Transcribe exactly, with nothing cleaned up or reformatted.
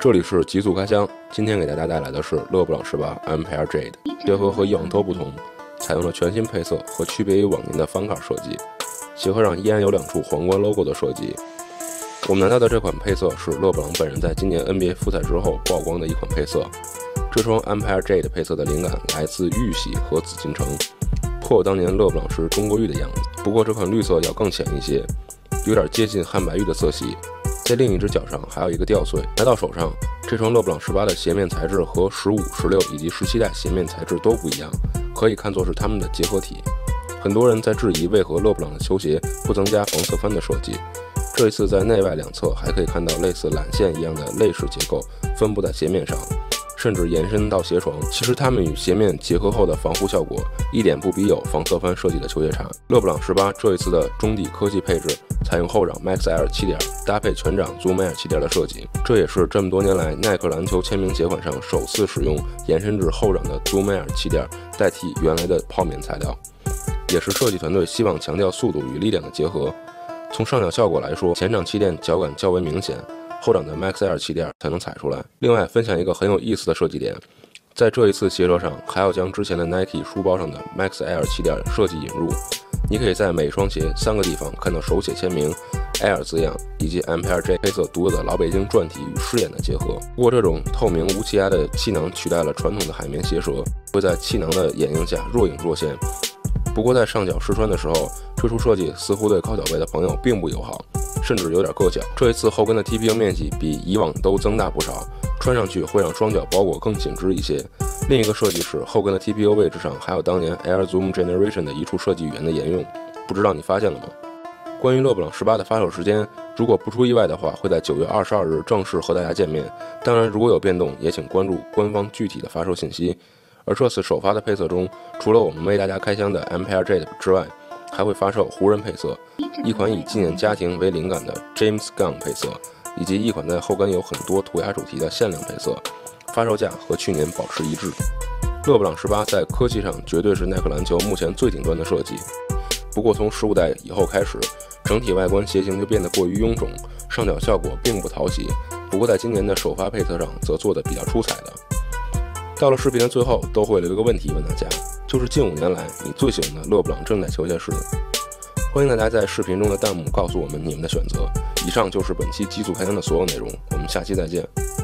这里是极速开箱，今天给大家带来的是勒布朗十八 Ampere Jade， 结合和以往都不同，采用了全新配色和区别于往年的翻盖设计，鞋盒上依然有两处皇冠 logo 的设计。我们拿到的这款配色是勒布朗本人在今年 N B A 复赛之后曝光的一款配色。这双 Ampere Jade 配色的灵感来自玉玺和紫禁城，颇有当年勒布朗是中国玉的样子。不过这款绿色要更浅一些，有点接近汉白玉的色系。在另一只脚上还有一个吊穗。拿到手上，这双勒布朗十八的鞋面材质和十五、十六以及十七代鞋面材质都不一样，可以看作是它们的结合体。很多人在质疑为何勒布朗的球鞋不增加防侧翻的设计。这一次在内外两侧还可以看到类似缆线一样的类式结构分布在鞋面上，甚至延伸到鞋床。其实它们与鞋面结合后的防护效果一点不比有防侧翻设计的球鞋差。勒布朗十八这一次的中底科技配置采用后掌 Max Air 气垫搭配全掌 Zoom Air 气垫的设计，这也是这么多年来耐克篮球签名鞋款上首次使用延伸至后掌的 Zoom Air 气垫代替原来的泡棉材料，也是设计团队希望强调速度与力量的结合。从上脚效果来说，前掌气垫脚感较为明显，后掌的 Max Air 气垫才能踩出来。另外分享一个很有意思的设计点，在这一次鞋舌上还要将之前的 Nike 书包上的 Max Air 气垫设计引入，你可以在每双鞋三个地方看到手写签名 Air 字样以及 Ampere Jade 配色独有的老北京篆体与饰眼的结合。不过这种透明无气压的气囊取代了传统的海绵鞋舌，会在气囊的掩映下若隐若现。不过在上脚试穿的时候，这处设计似乎对高脚背的朋友并不友好，甚至有点硌脚。这一次后跟的 T P O 面积比以往都增大不少，穿上去会让双脚包裹更紧致一些。另一个设计是后跟的 T P O 位置上还有当年 Air Zoom Generation 的一处设计语言的沿用，不知道你发现了吗？关于勒布朗十八的发售时间，如果不出意外的话，会在九月二十二日正式和大家见面。当然如果有变动，也请关注官方具体的发售信息。而这次首发的配色中，除了我们为大家开箱的 Ampere Jade 之外，还会发售湖人配色，一款以纪念家庭为灵感的 James Gunn 配色，以及一款在后跟有很多涂鸦主题的限量配色，发售价和去年保持一致。勒布朗十八在科技上绝对是耐克篮球目前最顶端的设计，不过从十五代以后开始，整体外观鞋型就变得过于臃肿，上脚效果并不讨喜。不过在今年的首发配色上则做得比较出彩的。到了视频的最后，都会留一个问题问大家，就是近五年来你最喜欢的勒布朗正代球鞋是？欢迎大家在视频中的弹幕告诉我们你们的选择。以上就是本期极速开箱的所有内容，我们下期再见。